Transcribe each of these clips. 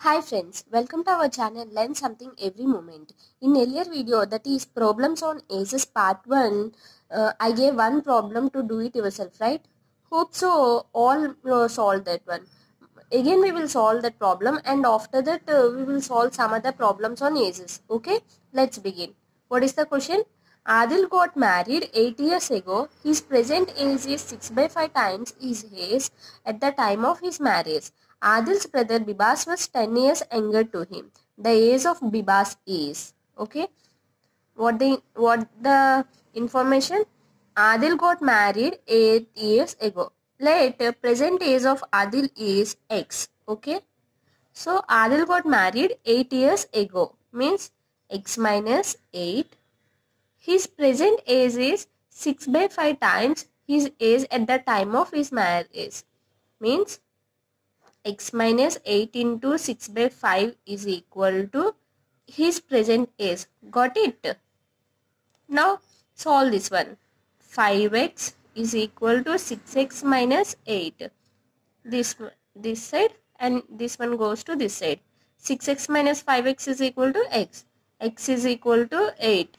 Hi friends, welcome to our channel Learn Something Every Moment. In earlier video, that is problems on aces part 1, I gave one problem to do it yourself, right? Hope so all solve that one. Again we will solve that problem and after that we will solve some other problems on aces. Okay, let's begin. What is the question? Adil got married 8 years ago. His present age is 6 by 5 times his age at the time of his marriage. Adil's brother Bibas was 10 years younger to him. The age of Bibas is, okay, what the information? Adil got married 8 years ago. Let present age of Adil is X, okay. So Adil got married 8 years ago, means X minus 8. His present age is 6 by 5 times his age at the time of his marriage, means X minus 8 into 6 by 5 is equal to his present age. Got it? Now solve this one. 5x is equal to 6x minus 8. This side and this one goes to this side. 6x minus 5x is equal to x. X is equal to 8.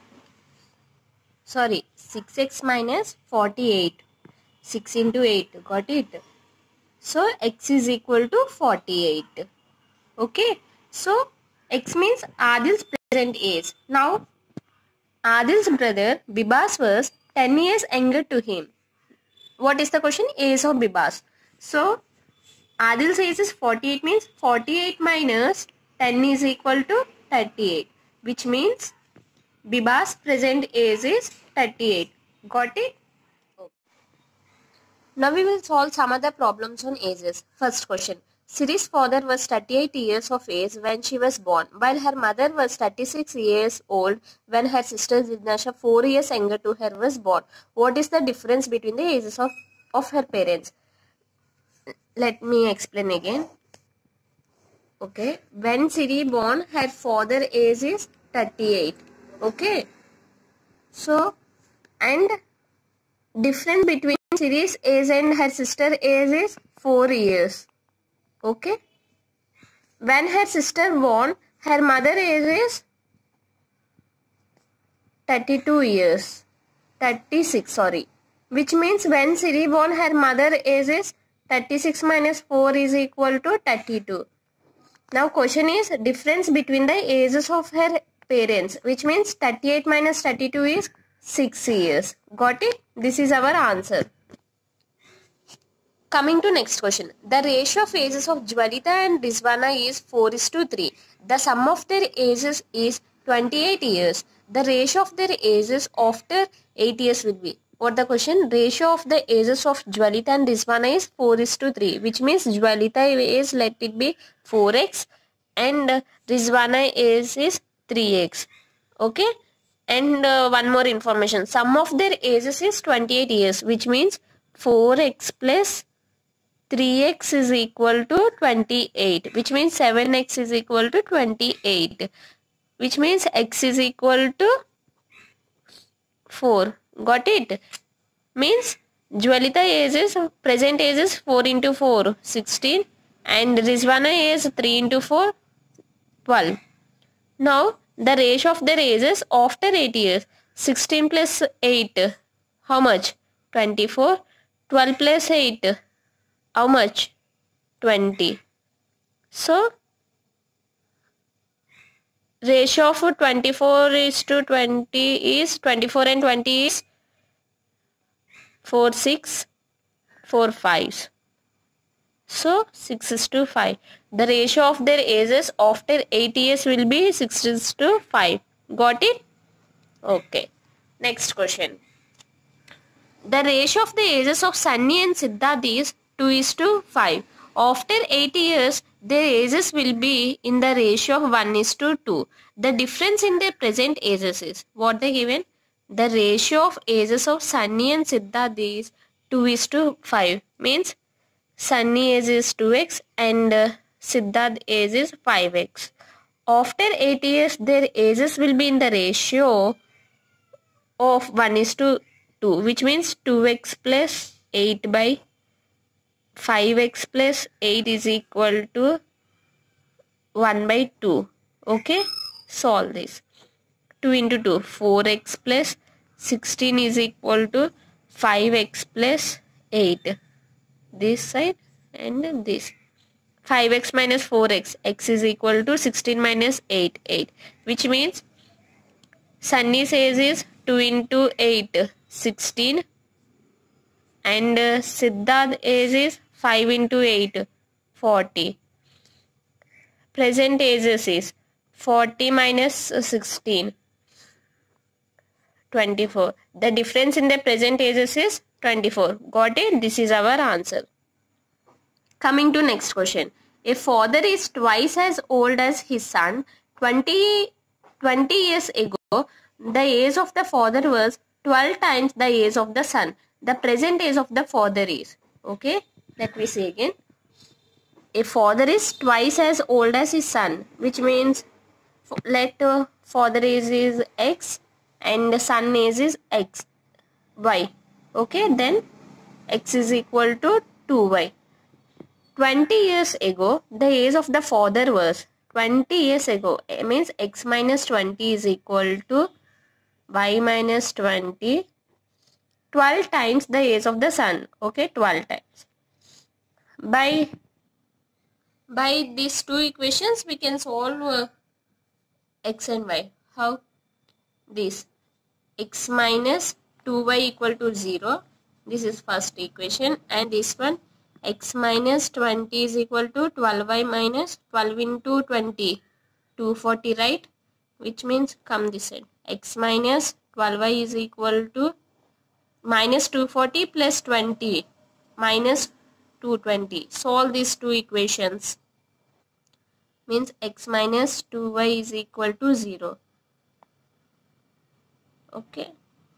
Sorry, 6x minus 48. 6 into 8. Got it? So x is equal to 48. Okay. So x means Adil's present age. Now Adil's brother Bibas was 10 years younger to him. What is the question? Age of Bibas. So Adil's age is 48, means 48 minus 10 is equal to 38, which means Bibas' present age is 38. Got it? Now we will solve some other problems on ages. First question. Siri's father was 38 years of age when she was born, while her mother was 36 years old when her sister Zidnasha, 4 years younger to her, was born. What is the difference between the ages of her parents? Let me explain again. Okay. When Siri born, her father age is 38. Okay. So, and difference between Siri's age and her sister age is 4 years. Okay. When her sister born, her mother age is 32 years. 36, sorry. Which means when Siri born, her mother age is 36 minus 4 is equal to 32. Now question is difference between the ages of her parents, which means 38 minus 32 is 6 years. Got it? This is our answer. Coming to next question. The ratio of ages of Jwalita and Rizwana is 4:3. The sum of their ages is 28 years. The ratio of their ages after 8 years will be. What the question? Ratio of the ages of Jwalita and Rizwana is 4:3, which means Jwalita age, let it be 4x and Rizwana age is 3x. Okay. And one more information. Sum of their ages is 28 years, which means 4x plus 3x is equal to 28, which means 7x is equal to 28, which means x is equal to 4. Got it? Means Jwalita age is, present age is 4 into 4, 16, and Rizwana age 3 into 4, 12. Now the ratio of their ages after 8 years, 16 plus 8, how much? 24. 12 plus 8, how much? 20. So ratio of 24 is to 20 is 24 and 20 is 4, 6, 4, 5. So 6 is to 5. The ratio of their ages after 8 years will be 6 is to 5. Got it? Okay. Next question. The ratio of the ages of Sunny and Siddharth is 2:5. After 8 years, their ages will be in the ratio of 1:2. The difference in their present ages is, what they given? The ratio of ages of Sunny and Siddharth is 2:5. Means Sunny age is 2x and Siddharth age is 5x. After 8 years, their ages will be in the ratio of 1:2, which means 2x plus 8 by 5x plus 8 is equal to 1 by 2. Okay, solve this. 2 into 2, 4x plus 16 is equal to 5x plus 8. This side and this. 5x minus 4x, x is equal to 16 minus 8, 8. Which means Sunny says is 2 into 8, 16. And Siddharth is 5 into 8, 40. Present ages is 40 minus 16, 24. The difference in the present ages is 24. Got it? This is our answer. Coming to next question. A father is twice as old as his son. 20 years ago, the age of the father was 12 times the age of the son. The present age of the father is. Okay, let me say again. A father is twice as old as his son, which means let father age is x and the son age is x, y. Okay, then x is equal to 2y. 20 years ago, the age of the father was 20 years ago. It means x minus 20 is equal to y minus 20. 12 times the age of the son. Okay, 12 times. By these two equations, we can solve x and y. How? This x minus 2y equal to 0. This is first equation. And this one, x minus 20 is equal to 12y minus 12 into 20, 240, right? Which means come this side. X minus 12y is equal to minus 240 plus 20 minus 220. Solve these two equations. Means x minus 2y is equal to 0. Okay.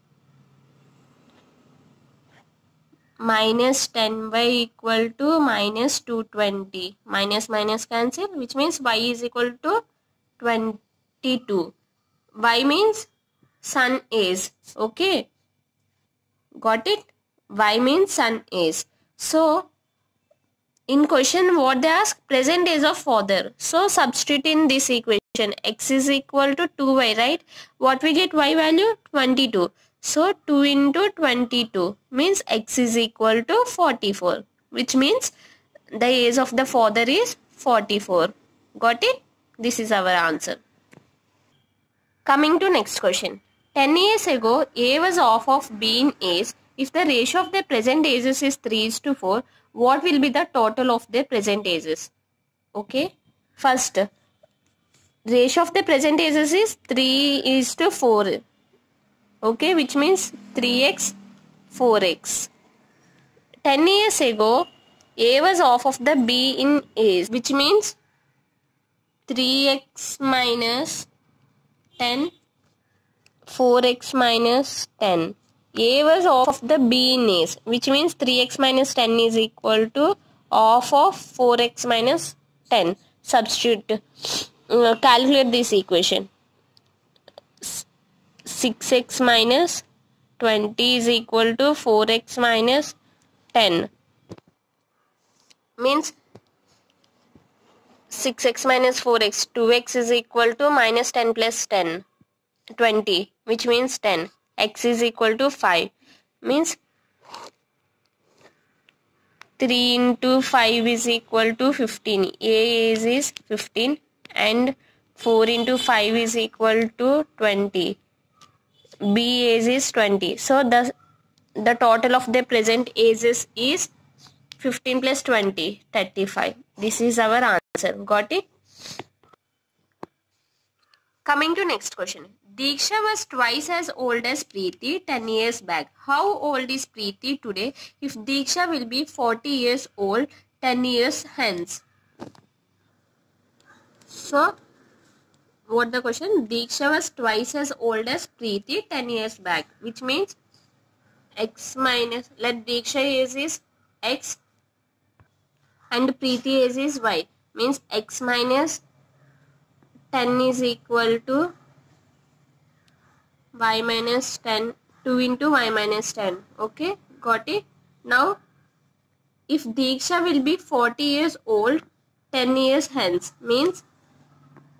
Minus 10y equal to minus 220. Minus minus cancel, which means y is equal to 22. Y means son is. Okay. Got it? Y means son is. So, in question what they ask? Present age of father. So, substitute in this equation. X is equal to 2y, right? What we get y value? 22. So, 2 into 22 means x is equal to 44. Which means the age of the father is 44. Got it? This is our answer. Coming to next question. 10 years ago, A was half of B in age. If the ratio of their present ages is 3:4, what will be the total of their present ages? Okay. First, ratio of the present ages is 3:4. Okay, which means 3x, 4x. 10 years ago, A was half of the B in age, which means 3x minus 10, 4x minus 10. A was half of the B in age, which means 3x minus 10 is equal to half of 4x minus 10. Substitute, calculate this equation. 6x minus 20 is equal to 4x minus 10. Means 6x minus 4x, 2x is equal to minus 10 plus 10, 20, which means 10. X is equal to 5. Means 3 into 5 is equal to 15. A is 15 and 4 into 5 is equal to 20. B age is 20. So the total of the present ages is 15 plus 20, 35. This is our answer. Got it? Coming to next question. Diksha was twice as old as Preeti 10 years back. How old is Preeti today if Diksha will be 40 years old 10 years hence? So, what the question? Diksha was twice as old as Preeti 10 years back, which means x minus, let Diksha age is x and Preeti age is y, means x minus 10 is equal to y minus 10, 2 into y minus 10. Okay, got it? Now, if Diksha will be 40 years old 10 years hence, means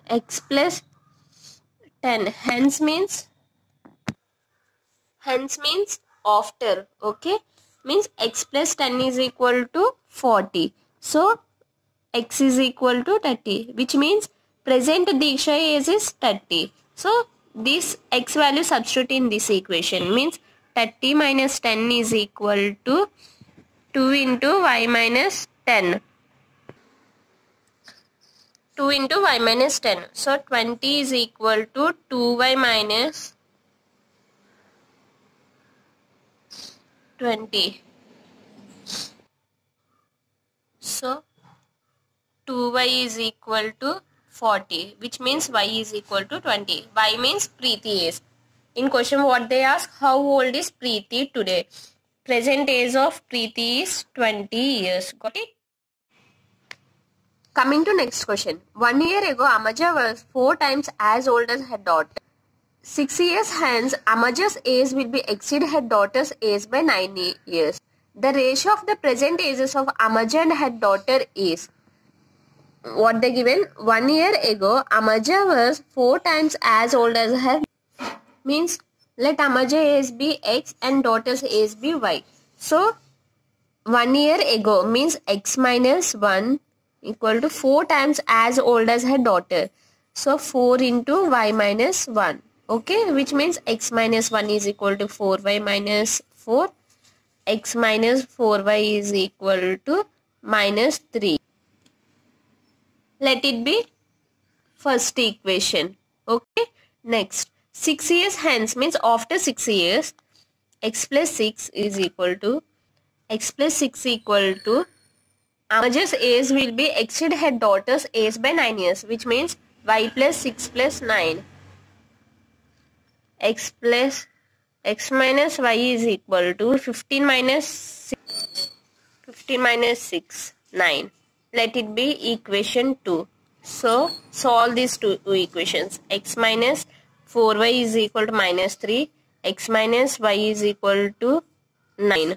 x plus 10. Hence means after. Okay, means x plus 10 is equal to 40. So x is equal to 30, which means present Diksha age is 30. So this x value substitute in this equation, means 30 minus 10 is equal to 2 into y minus 10. 2 into y minus 10. So 20 is equal to 2y minus 20. So 2y is equal to 40, which means y is equal to 20. Y means Preeti is. In question what they ask, how old is Preeti today? Present age of Preeti is 20 years. Got it? Coming to next question. 1 year ago, Amaja was 4 times as old as her daughter. 6 years hence, Amaja's age will be exceed her daughter's age by 9 years. The ratio of the present ages of Amaja and her daughter is, what they given, 1 year ago, Amaja was 4 times as old as her, means let Amaja age be x and daughter's age be y. So 1 year ago means x minus 1 equal to 4 times as old as her daughter. So 4 into y minus 1. Okay, which means x minus 1 is equal to 4y minus 4. X minus 4y is equal to minus 3. Let it be first equation. Okay, next 6 years hence means after 6 years, x plus 6 is equal to, x plus 6 equal to, Amaja's age will be exceed her daughter's age by 9 years, which means y plus 6 plus 9. X minus y is equal to 15 minus 6, 9. Let it be equation 2. So solve these two equations. X minus 4y is equal to minus 3. X minus y is equal to 9.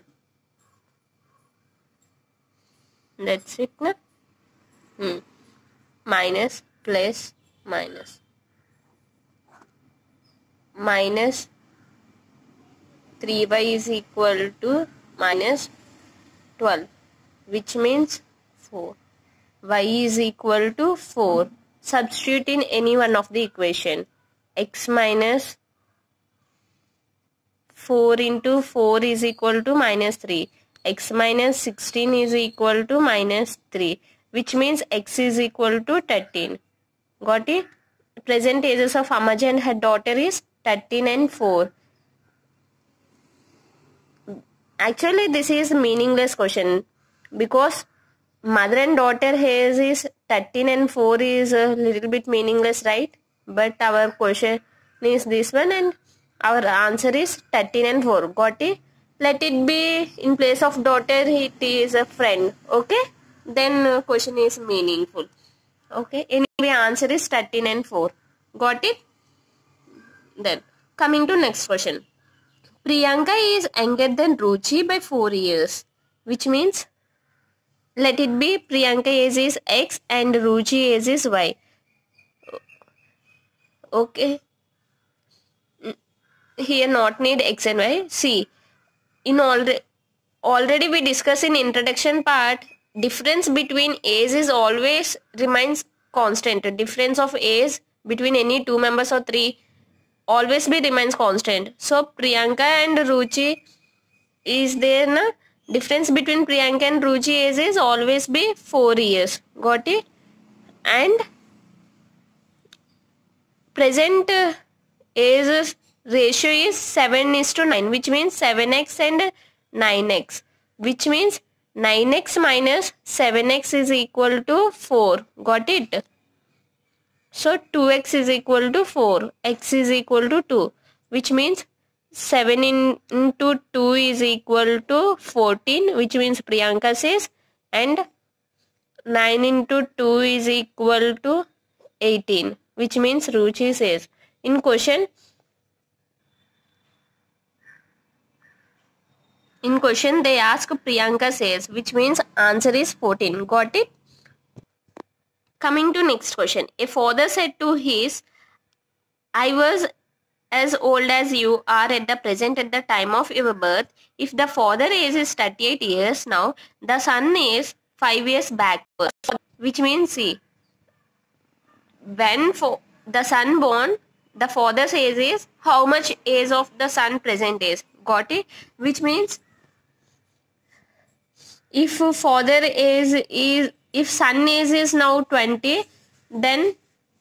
That's it, na? Minus plus minus. Minus 3y is equal to minus 12, which means 4. Y is equal to 4. Substitute in any one of the equation. X minus 4 into 4 is equal to minus 3. X minus 16 is equal to minus 3, which means x is equal to 13. Got it? Present ages of Amaja and her daughter is 13 and 4. Actually, this is meaningless question because mother and daughter age is 13 and 4 is a little bit meaningless, right? But our question is this one and our answer is 13 and 4. Got it? Let it be in place of daughter, it is a friend. Okay? Then question is meaningful. Okay? Anyway, answer is 13 and 4. Got it? Then coming to next question. Priyanka is younger than Ruchi by 4 years, which means let it be Priyanka age is x and Ruchi age is y. Okay. Here not need x and y. See, in already we discussed in introduction part, difference between age is always remains constant. Difference of age between any two members or three always be remains constant. So Priyanka and Ruchi is there na, difference between Priyanka and Ruchi age is always be 4 years. Got it? And present age ratio is 7:9, which means 7x and 9x, which means 9x minus 7x is equal to 4. Got it? So 2x is equal to 4, x is equal to 2, which means 7 into 2 is equal to 14, which means Priyanka says, and 9 into 2 is equal to 18, which means Ruchi says. In question they ask Priyanka says, which means answer is 14. Got it? Coming to next question. A father said to his, I was as old as you are at the present at the time of your birth. If the father age is 38 years now, the son is 5 years backwards. Which means, see, when the son born, the father's age is how much age of the son present is. Got it? Which means, if father age is, if son age is now 20, then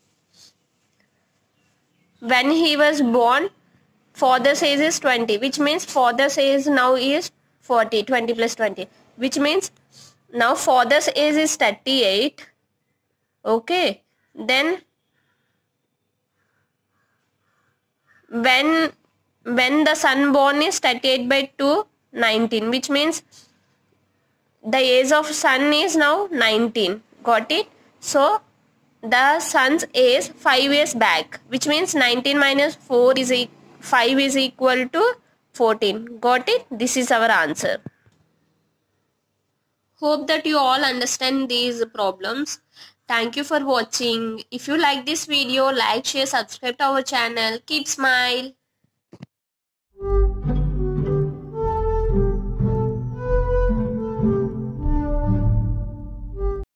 when he was born, father's age is 20, which means father's age now is 40, 20 plus 20, which means now father's age is 38. Okay, then when the son born is 38 by 2, 19, which means the age of son is now 19. Got it? So the son's age 5 years back, which means 19 minus 4 is 5 is equal to 14. Got it? This is our answer. Hope that you all understand these problems. Thank you for watching. If you like this video, like, share, subscribe to our channel. Keep smile.